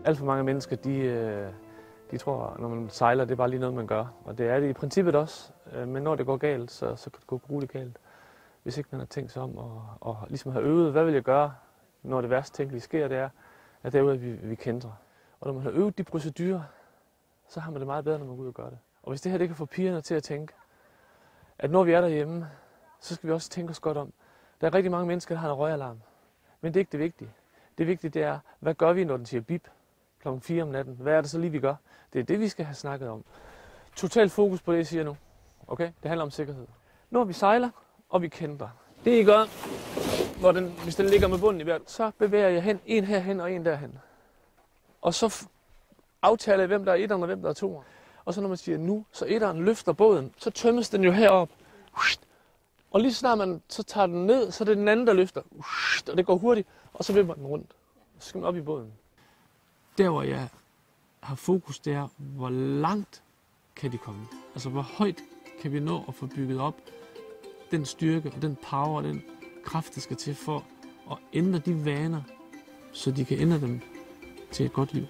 Alt for mange mennesker, de tror, når man sejler, det er bare lige noget, man gør. Og det er det i princippet også. Men når det går galt, så kan det gå grueligt galt. Hvis ikke man har tænkt sig om og ligesom har øvet, hvad vil jeg gøre, når det værste tænkelige sker, det er, at derude vi kender. Og når man har øvet de procedurer, så har man det meget bedre, når man går ud og gør det. Og hvis det her det kan få pigerne til at tænke, at når vi er derhjemme, så skal vi også tænke os godt om. Der er rigtig mange mennesker, der har en røgalarm. Men det er ikke det vigtige. Det vigtige det er, hvad gør vi, når den siger bip klokken 4 om natten? Hvad er det så lige, vi gør? Det er det, vi skal have snakket om. Total fokus på det, jeg siger nu. Okay? Det handler om sikkerhed. Når vi sejler, og vi kender. Det I gør, hvis den ligger med bunden i hvert, så bevæger jeg hen, en herhen og en derhen. Og så aftaler jeg, hvem der er etteren og hvem der er toeren. Og så når man siger nu, så etteren løfter båden, så tømmes den jo herop. Og lige snart man så tager den ned, så er det den anden, der løfter. Og det går hurtigt, og så vipper den rundt. Så skal man op i båden. Der hvor jeg har fokus, det er, hvor langt kan de komme. Altså hvor højt kan vi nå at få bygget op den styrke og den power og den kraft, der skal til for at ændre de vaner, så de kan ændre dem til et godt liv.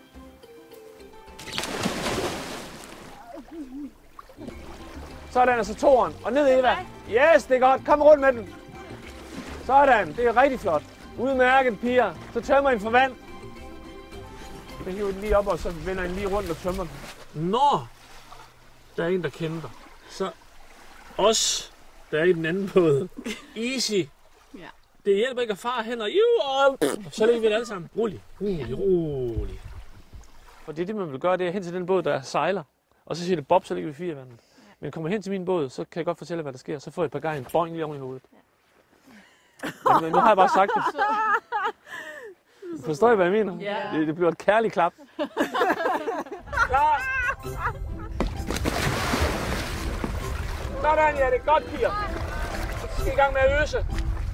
Sådan, altså toeren. Og ned Eva. Yes, det er godt. Kom rundt med den. Sådan, det er rigtig flot. Udmærket, piger. Så tømmer I den for vand. Så hiver den lige op, og så vender den lige rundt og tømmer den. Når der er en, der kender, så os, der er i den anden båd. Easy. Ja. Det hjælper ikke at fare hen og så lægger vi det alle sammen. Rolig. Og det man vil gøre, det er hen til den båd, der sejler. Og så siger det bob, så ligger vi 4 i vandet. Men kommer hen til min båd, så kan jeg godt fortælle, hvad der sker. Så får jeg et par gange boing lige oven i hovedet. Ja. Men nu har jeg bare sagt det. Forstår I, hvad jeg mener? Ja. Det bliver et kærligt klap. Klar! Sådan, ja, det er godt, piger. Så skal I i gang med at øse.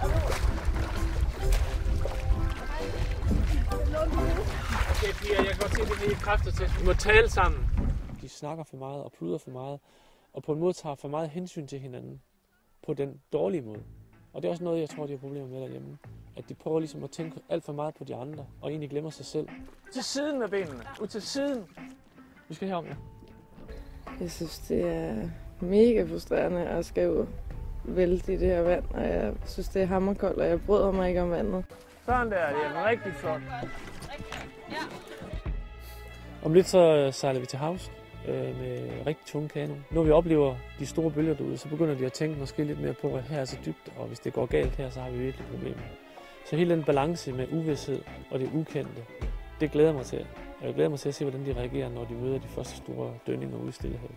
Okay, piger, jeg kan godt se, at det er helt kræfter til. Vi må tale sammen. De snakker for meget og pludrer for meget. Og på en måde tager for meget hensyn til hinanden. På den dårlige måde. Og det er også noget, jeg tror, de har problemer med derhjemme. At de prøver ligesom at tænke alt for meget på de andre, og egentlig glemmer sig selv. Til siden med benene. Ud til siden. Vi skal herom, ja. Jeg synes, det er mega frustrerende at skal ud vælte i det her vand. Og jeg synes, det er hammerkoldt, og jeg bryder mig ikke om vandet. Sådan der, det er rigtig flot. Om lidt så sejler vi til havs med rigtig tunge kano. Når vi oplever de store bølger derude, så begynder de at tænke måske lidt mere på, at her er så dybt, og hvis det går galt her, så har vi virkelig problemer. Så hele den balance med uvished og det ukendte, det glæder mig til. Jeg glæder mig til at se, hvordan de reagerer, når de møder de første store dønninger ude i Stillehavet.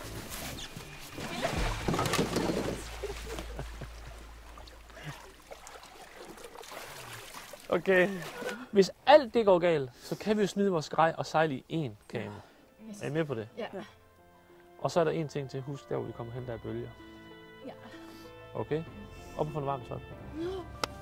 Okay. Hvis alt det går galt, så kan vi jo smide vores grej og sejle i én kano. Er I med på det? Ja. Og så er der en ting til. Husk der, hvor vi kommer hen, der er bølger. Ja. Okay? Op på en varm tøj.